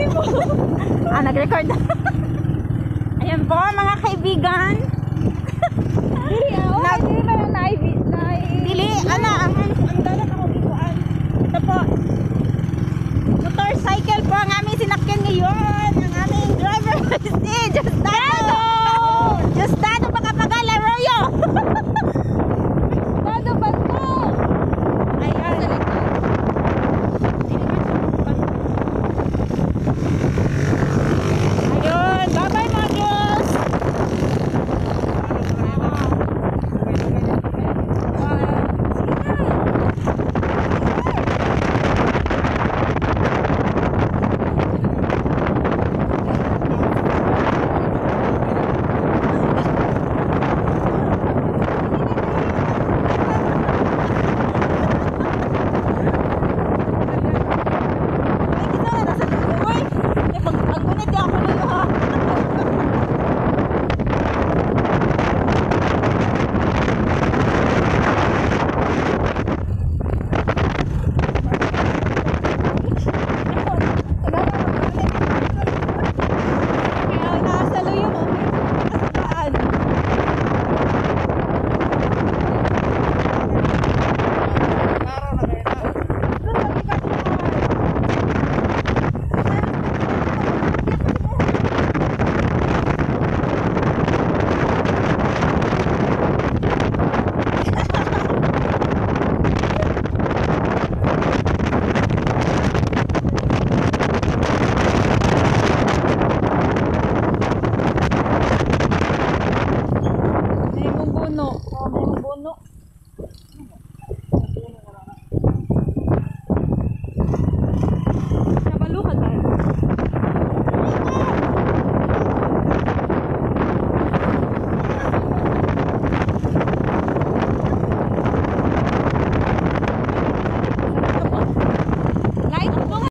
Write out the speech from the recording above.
Nag-record. Ayan po mga kaibigan. Dili, ang dalat ako ikuan. Ito po. Motorcycle po ang aming sinakyan ngayon. Ang aming driver si Justado. Justado Pakapagal Arroyo. Justado Banto. Ayan. Ayun, bye-bye mga Diyos. No.